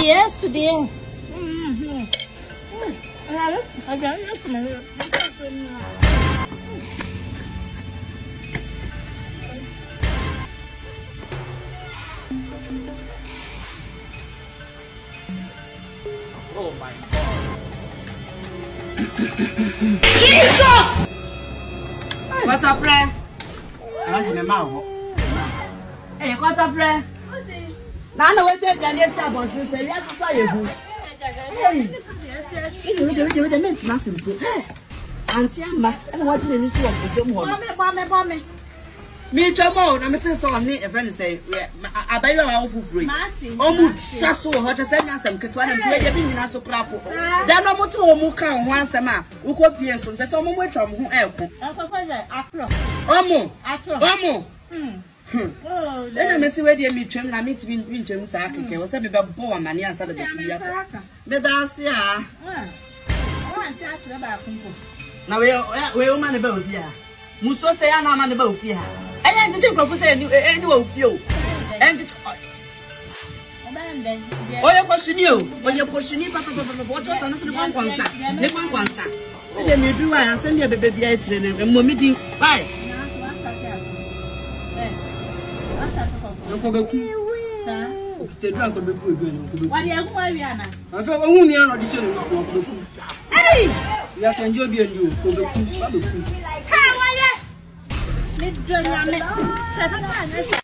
Yes, dear. Oh my God. Jesus! What's up, Ray? I want my mouth. Hey, what's up, Ray? Now, I want to take the sabon to say, yes, fire. Hey, you the men's nothing. Auntie Amma, and watching in this one for Jim. Bomb. Me, Jamo, I'm telling you, a friend say, I buy your own for free. Almost just so hot as I am, Katuan, and maybe not so crap. Then I'm to Muka once a month, who could be as some more from who else. Omo. Then I see where they meet him. I meet him, Saki, or something about Boa Mania Saturday. But I see, now we are man about here. Musso say, I'm man about here. I am to take off any of you. And what you question you? When you question you, Papa, what was another one? Then you do and send your baby and meeting. Bye. The drunk of the good. Why are you? I thought only an audition. Hey! Yes, and you'll be a new. How are you?